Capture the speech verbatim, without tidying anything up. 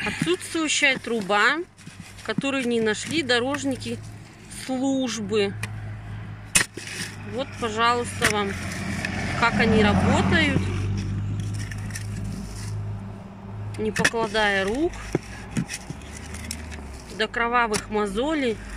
Отсутствующая труба, которую не нашли дорожники службы. Вот, пожалуйста, вам, как они работают, не покладая рук, до кровавых мозолей.